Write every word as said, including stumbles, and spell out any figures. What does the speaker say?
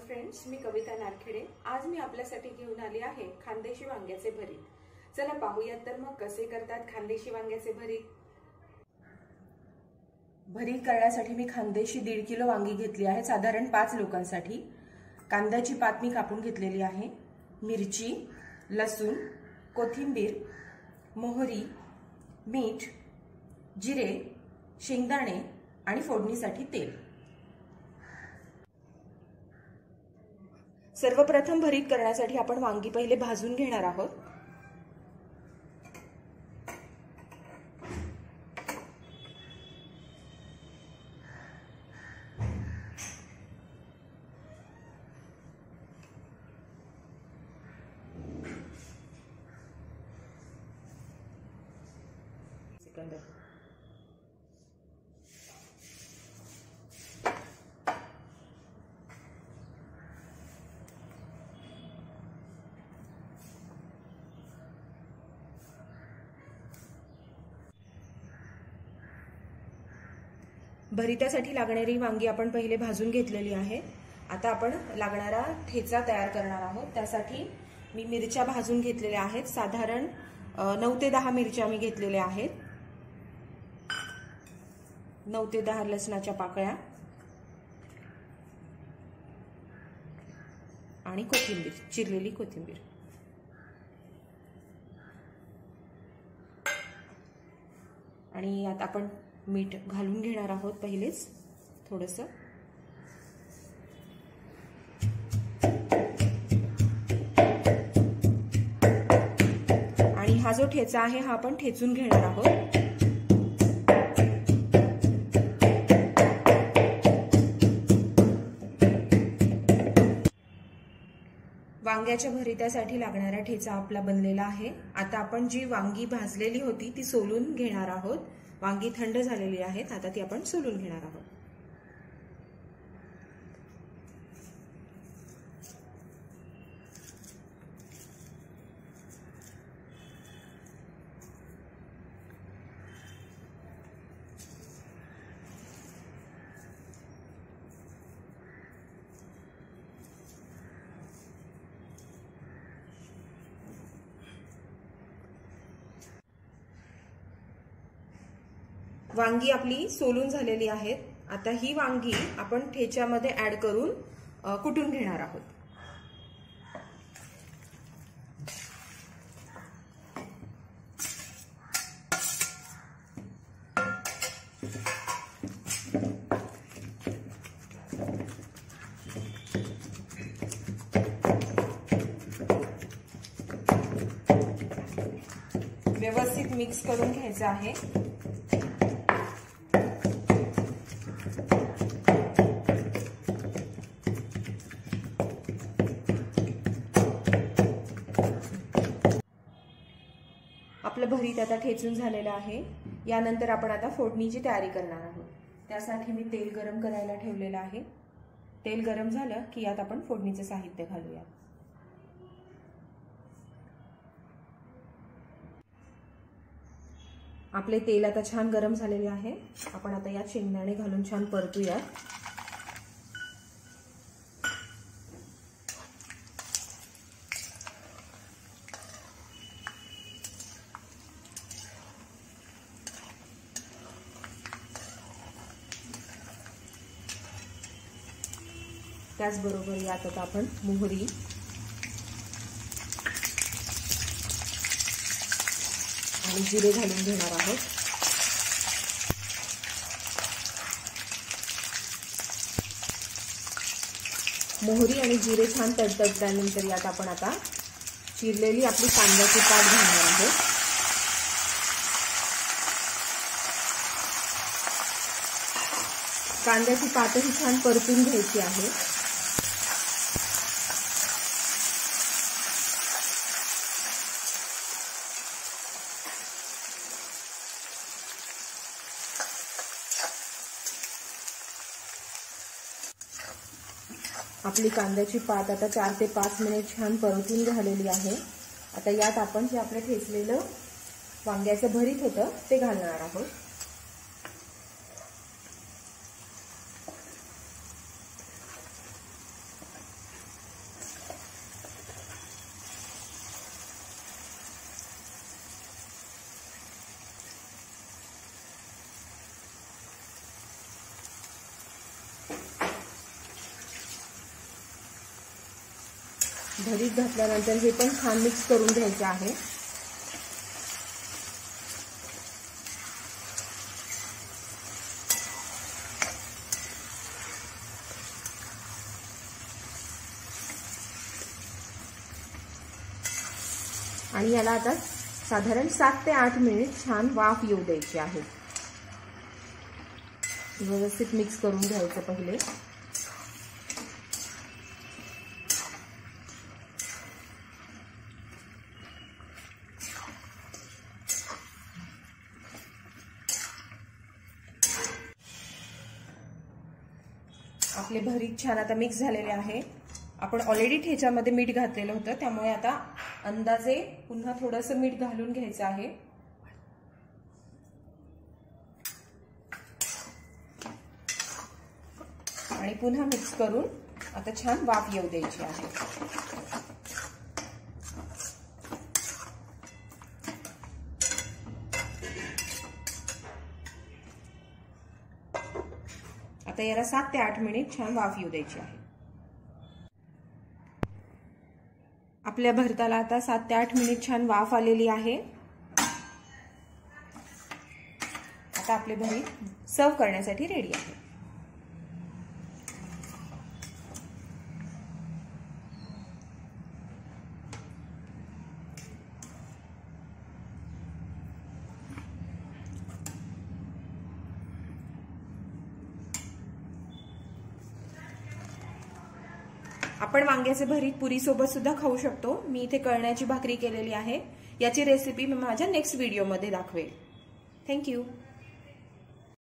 Friends, मी कविता नारखेडे। आज मी आपल्यासाठी घेऊन आली आहे खानदेशी वांग्याचे भरीत। चला पाहूयात तर मग कसे करतात खानदेशी वांग्याचे भरीत। भरीत करण्यासाठी मी खानदेशी दीड किलो वांगी घेतली आहे, साधारण पाच लोकांसाठी। कांद्याची पात मी कापून घेतलेली आहे। मिरची, लसूण, कोथिंबीर, मोहरी, मीठ, जिरे, शेंगदाणे आणि फोडणीसाठी तेल। सर्वप्रथम भरीत करण्यासाठी आपण वांगी पहिले भाजून घेणार आहोत। सेकंड भरितासाठी लागणारी वांगी आपण पहिले भाजून घेतलेली आहे। आता आपण लागणारा ठेचा तयार करणार आहोत। त्यासाठी मी मिरच्या भाजून घेतलेल्या आहेत, साधारण नऊ ते दहा मिरच्या मी घेतलेल्या आहेत। नऊ ते दहा लसणाच्या पाकळ्या आणि कोथिंबीर, चिरलेली कोथिंबीर। आणि आता आपण मीठ घालून घेणार आहोत पहिलेच थोडंसं। आणि हा जो ठेचा आहे हा आपण ठेचून घेणार आहोत। वांग्याच्या भरित्यासाठी लागणारा ठेचा आपला बनलेला आहे। आता आपण जी वांगी भाजलेली होती ती सोलून घेणार आहोत। वांगी थंड झालेली आहेत, आता ती आपण सोलून घेणार आहोत। वांगी आपली सोलून झालेली आहेत। आता ही वांगी आपण ठेच्यामध्ये ऍड करून कुटून घेणार आहोत। व्यवस्थित मिक्स करून घ्यायचं आहे। आपलं भरीत आता ठेचून झालेलं आहे। यानंतर आपण आता फोडणीची तयारी करणार आहोत। त्यासाठी मी तेल गरम करायला ठेवलेलं आहे। तेल गरम झालं की यात आपण फोडणीचे साहित्य घालूया। आपले तेल आता छान गरम झालेले आहे। आपण आता यात शेंगदाणे घालून छान परतूया। त्याचबरोबर यात आता आपण मोहरी आणि जिरे घालून घेणार आहोत। मोहरी आणि जिरे छान तडतडल्यानंतर यात आपण आता चिरलेली आपली कांद्याची पात घालणार आहोत। कांद्याची पातही छान परतून घ्यायची आहे। आपली कांद्याची पात आता चार ते पाच मिनिट छान परतून झालेली आहे। आता यात आपण जे आपलं ठेचलेलं वांग्याचं भरीत होतं ते घालणार आहोत। भरीत घातल्यानंतर हे पण छान मिक्स करून घ्यायचे आहे। आणि याला आता साधारण सात ते आठ मिनिट छान वाफ येऊ द्यायची आहे। व्यवस्थित मिक्स करून घ्यायचं पहिले। आपले भरीत छान आता मिक्स झालेले आहे। आपण ऑलरेडी ठेच्यामध्ये मीठ घातलेलं होतं, त्यामुळे आता अंदाजे पुन्हा थोडंसं मीठ घालून घ्यायचं आहे। आणि पुन्हा मिक्स करून आता छान वाफ येऊ द्यायची आहे। आता याला सात ते आठ मिनिट छान वाफ येऊ द्यायची आहे। आपल्या भरताला आता सात ते आठ मिनिट छान वाफ आलेली आहे। आता आपले भरीत सर्व करण्यासाठी रेडी आहे। आपण वांग्याचे भरीत पुरी सोबत सुद्धा खाऊ शकतो। मी इथे कळण्याची भाकरी केलेली आहे। याची रेसिपी मी माझ्या नेक्स्ट व्हिडिओमध्ये दाखवेल। थँक्यू।